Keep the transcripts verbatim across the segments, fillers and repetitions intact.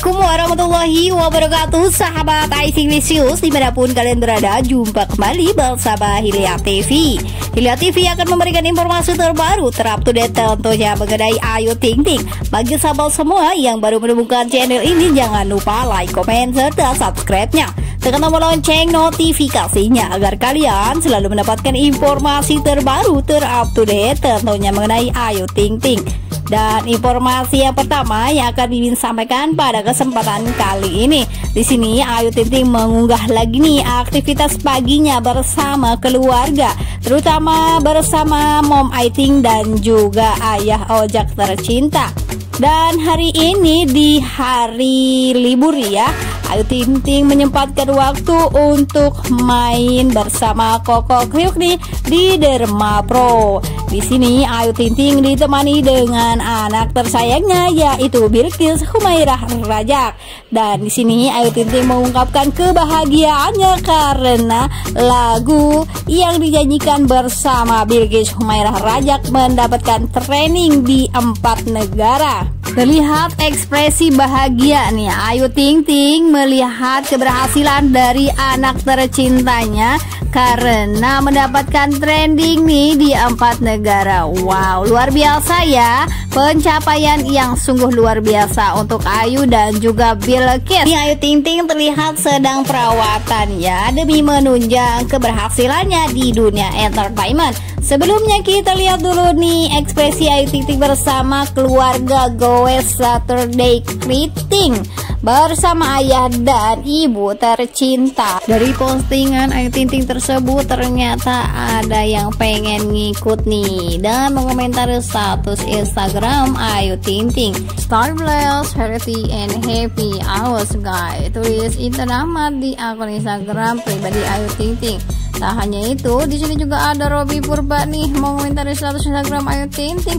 Assalamualaikum warahmatullahi wabarakatuh, sahabat iSinglisius dimanapun kalian berada. Jumpa kembali bersama Hilya T V. Hilya T V akan memberikan informasi terbaru, terupdate tentunya mengenai Ayu Ting Ting. Bagi sahabat semua yang baru menemukan channel ini, jangan lupa like, komen, serta subscribe-nya. Tekan tombol lonceng notifikasinya agar kalian selalu mendapatkan informasi terbaru, terupdate tentunya mengenai Ayu Ting Ting. Dan informasi yang pertama yang akan Mimin sampaikan pada kesempatan kali ini, di sini Ayu Ting Ting mengunggah lagi nih aktivitas paginya bersama keluarga, terutama bersama Mom Ai Ting dan juga ayah Ojak tercinta. Dan hari ini di hari libur ya, Ayu Ting Ting menyempatkan waktu untuk main bersama Koko Kriuk nih di Derma Pro. Di sini Ayu Ting Ting ditemani dengan anak tersayangnya yaitu Bilqis Humairah Rajak. Dan di sini Ayu Ting Ting mengungkapkan kebahagiaannya karena lagu yang dinyanyikan bersama Bilqis Humairah Rajak mendapatkan training di empat negara. Terlihat ekspresi bahagia nih Ayu Ting Ting melihat keberhasilan dari anak tercintanya karena mendapatkan trending nih di empat negara. Wow, luar biasa ya, pencapaian yang sungguh luar biasa untuk Ayu dan juga Bilqis. Ini Ayu Ting Ting terlihat sedang perawatan ya demi menunjang keberhasilannya di dunia entertainment. Sebelumnya kita lihat dulu nih ekspresi Ayu Ting Ting bersama keluarga goes Saturday Greeting bersama ayah dan ibu tercinta. Dari postingan Ayu Ting Ting tersebut ternyata ada yang pengen ngikut nih dan mengomentari status Instagram Ayu Ting Ting. Star blessed, healthy and happy hours guys. Tulis itu nama di akun Instagram pribadi Ayu Ting Ting. Tak hanya itu, di sini juga ada Robby Purba nih mengomentari status Instagram Ayu Ting Ting.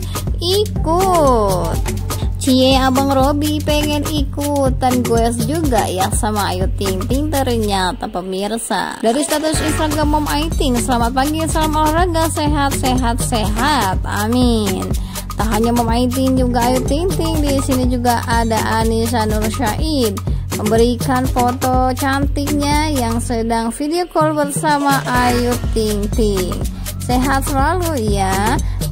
Ikut. Cie, abang Robby pengen ikutan goes juga ya sama Ayu Ting Ting ternyata pemirsa. Dari status Instagram Mom Ai Ting, selamat pagi, salam olahraga, sehat sehat sehat, amin. Tak hanya Mom Ai Ting, juga Ayu Ting Ting. Di sini juga ada Anissa Nur Syahid memberikan foto cantiknya yang sedang video call bersama Ayu Ting Ting. Sehat selalu ya.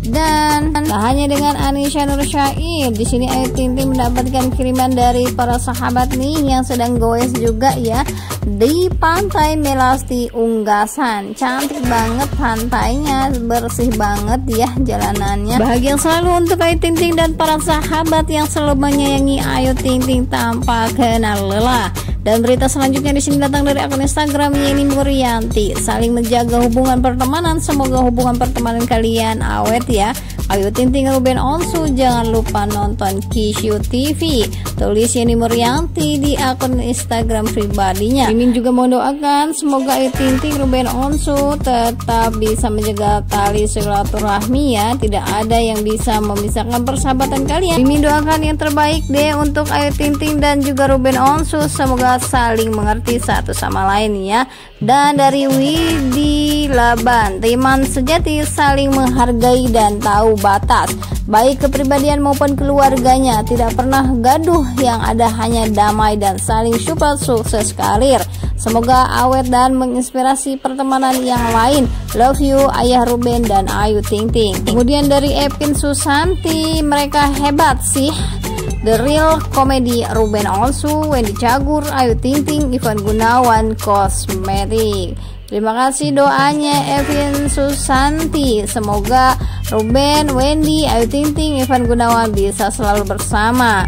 Dan tak hanya dengan Anissa Nur Syahid, di sini Ayu Ting Ting mendapatkan kiriman dari para sahabat nih yang sedang goes juga ya di Pantai Melasti Unggasan. Cantik banget pantainya, bersih banget ya jalanannya. Bahagia selalu untuk Ayu Ting Ting dan para sahabat yang selalu menyayangi Ayu Ting Ting tanpa kenal lelah. Dan berita selanjutnya di sini datang dari akun Instagram Yeni Murianti. Saling menjaga hubungan pertemanan, semoga hubungan pertemanan kalian awet ya. Ayu Ting Ting, Ruben Onsu, jangan lupa nonton Kishu T V. Tulis Yeni Murianti di akun Instagram pribadinya. Mimin juga mau doakan semoga Ayu Ting Ting, Ruben Onsu tetap bisa menjaga tali silaturahmi ya. Tidak ada yang bisa memisahkan persahabatan kalian. Mimin doakan yang terbaik deh untuk Ayu Ting Ting dan juga Ruben Onsu. Semoga saling mengerti satu sama lain ya. Dan dari Widi Laban, teman sejati saling menghargai dan tahu batas, baik kepribadian maupun keluarganya, tidak pernah gaduh, yang ada hanya damai dan saling support sukses karir. Semoga awet dan menginspirasi pertemanan yang lain. Love you ayah Ruben dan Ayu Ting Ting. Kemudian dari Epin Susanti, mereka hebat sih. The Real Comedy, Ruben Onsu, Wendy Cagur, Ayu Ting Ting, Ivan Gunawan, Kosmetik. Terima kasih doanya Evin Susanti. Semoga Ruben, Wendy, Ayu Ting Ting, Ivan Gunawan bisa selalu bersama.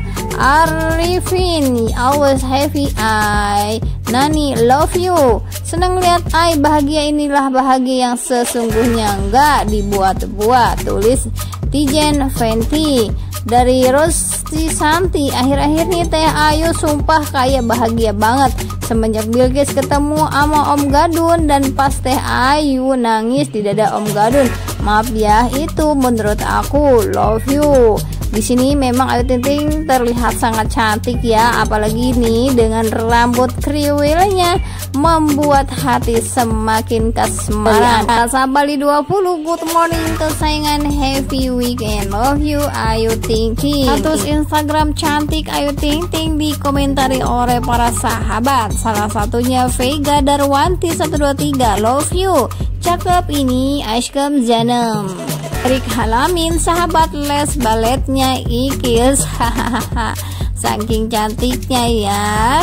Arifin, always happy I. Nani, love you. Senang lihat I bahagia, inilah bahagia yang sesungguhnya, enggak dibuat-buat. Tulis Tijen Fenty. Dari Rosti Santi, akhir-akhir nih Teh Ayu sumpah kayak bahagia banget semenjak Bilqis ketemu sama Om Gadun, dan pas Teh Ayu nangis di dada Om Gadun. Maaf ya, itu menurut aku, love you. Di sini memang Ayu Ting Ting terlihat sangat cantik ya, apalagi ini dengan rambut kriwilnya membuat hati semakin kasmaran. Sabali dua puluh, good morning kesayangan, happy weekend, love you Ayu Ting Ting. Status Instagram cantik Ayu Ting Ting dikomentari oleh para sahabat, salah satunya Vega Darwanti satu dua tiga, love you, cakep ini Ashkem Janem. Erik Halamin, sahabat les baletnya Ikis, hahaha, saking cantiknya ya,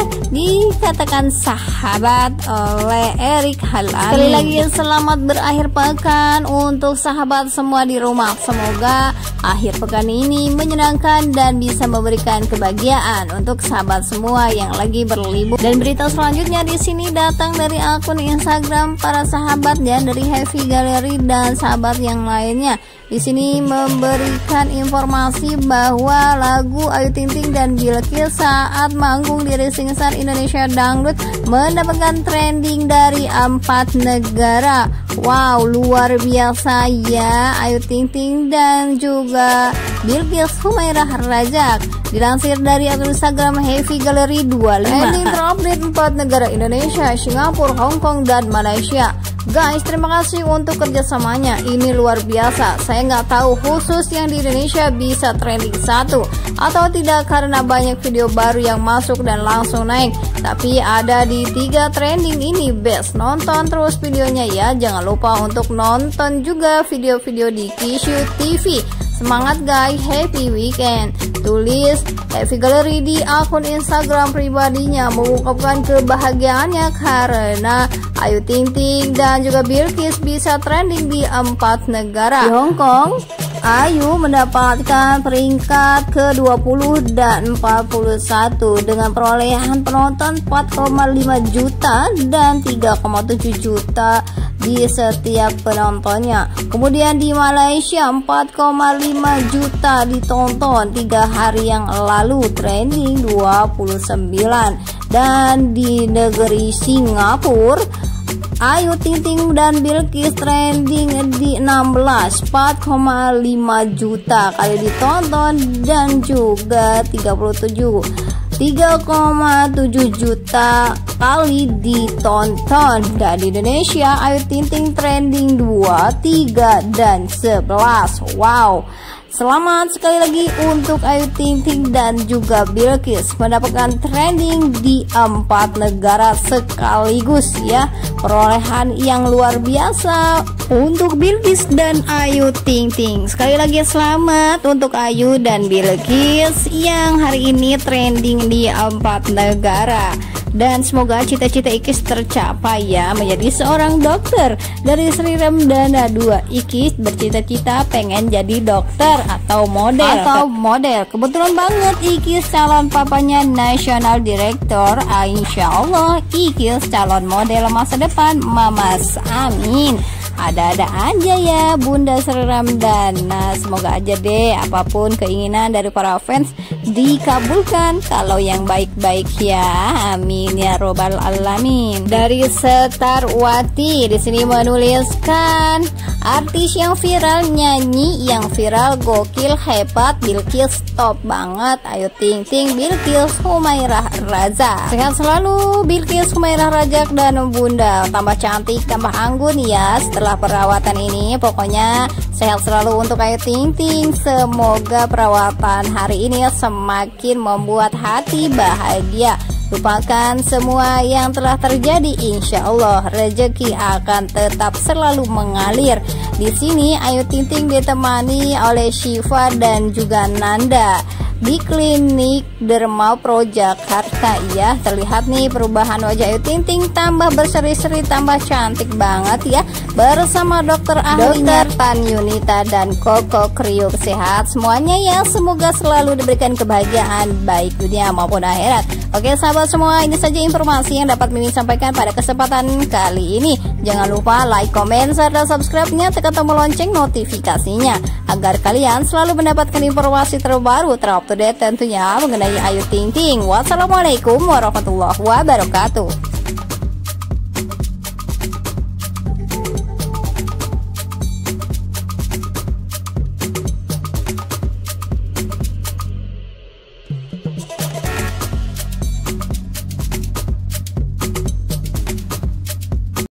dikatakan sahabat oleh Erik Halamin. Sekali lagi selamat berakhir pekan untuk sahabat semua di rumah. Semoga akhir pekan ini menyenangkan dan bisa memberikan kebahagiaan untuk sahabat semua yang lagi berlibur. Dan berita selanjutnya di sini datang dari akun Instagram para sahabat ya, dari Happy Gallery dan sahabat yang lainnya. Di sini memberikan informasi bahwa lagu Ayu Ting Ting dan Bilqis saat manggung di Rising Star Indonesia Dangdut mendapatkan trending dari empat negara. Wow, luar biasa ya, Ayu Ting Ting dan juga Bilqis Humairah Rajak. Dilansir dari akun Instagram Happy Gallery dua puluh lima. Trending terupdate empat negara Indonesia, Singapura, Hong Kong, dan Malaysia. Guys, terima kasih untuk kerjasamanya, ini luar biasa. Saya nggak tahu khusus yang di Indonesia bisa trending satu atau tidak karena banyak video baru yang masuk dan langsung naik. Tapi ada di tiga trending ini best. Nonton terus videonya ya. Jangan lupa untuk nonton juga video-video di Kishu T V. Semangat guys, happy weekend. Tulis Happy Gallery di akun Instagram pribadinya mengungkapkan kebahagiaannya karena Ayu Ting Ting dan juga Bilqis bisa trending di empat negara. Di Hong Kong, Ayu mendapatkan peringkat ke dua puluh dan empat puluh satu dengan perolehan penonton empat koma lima juta dan tiga koma tujuh juta di setiap penontonnya. Kemudian di Malaysia empat koma lima juta ditonton tiga hari yang lalu, trending dua puluh sembilan. Dan di negeri Singapura, Ayu Ting Ting dan Bilqis trending di enam belas, empat koma lima juta kali ditonton dan juga tiga puluh tujuh, tiga koma tujuh juta kali ditonton. Dan di Indonesia Ayu Ting Ting trending dua, tiga, dan sebelas. Wow, selamat sekali lagi untuk Ayu Ting Ting dan juga Bilqis mendapatkan trending di empat negara sekaligus ya. Perolehan yang luar biasa untuk Bilqis dan Ayu Ting Ting. Sekali lagi selamat untuk Ayu dan Bilqis yang hari ini trending di empat negara. Dan semoga cita-cita Ikis tercapai ya, menjadi seorang dokter. Dari Sri Ramdana dua, Ikis bercita-cita pengen jadi dokter atau model atau model. Kebetulan banget Ikis calon papanya National Director. Insya Allah Ikis calon model masa depan, Mamas, amin. Ada-ada aja ya Bunda Sri Ramdana. Semoga aja deh apapun keinginan dari para fans dikabulkan kalau yang baik-baik ya, amin ya robbal alamin. Dari Setarwati di sini menuliskan artis yang viral, nyanyi yang viral, gokil, hebat, Bilqis top banget, Ayu Ting Ting, Bilqis Humairah Rajak. Sehat selalu Bilqis Humairah Rajak dan Bunda, tambah cantik, tambah anggun ya setelah perawatan ini. Pokoknya sehat selalu untuk Ayu Ting Ting. Semoga perawatan hari ini semakin membuat hati bahagia. Lupakan semua yang telah terjadi, insya Allah rezeki akan tetap selalu mengalir. Di sini Ayu Ting Ting ditemani oleh Syifa dan juga Nanda di klinik Derma Pro Jakarta ya. Terlihat nih perubahan wajah Ayu Ting Ting, tambah berseri-seri, tambah cantik banget ya, bersama dokter ahlinya Tan Yunita dan Koko Kriuk. Sehat semuanya ya, semoga selalu diberikan kebahagiaan baik dunia maupun akhirat. Oke sahabat semua, ini saja informasi yang dapat Mimin sampaikan pada kesempatan kali ini. Jangan lupa like, komen, serta subscribe-nya, tekan tombol lonceng notifikasinya agar kalian selalu mendapatkan informasi terbaru terupdate tentunya mengenai Ayu Ting Ting. Wassalamualaikum warahmatullahi wabarakatuh.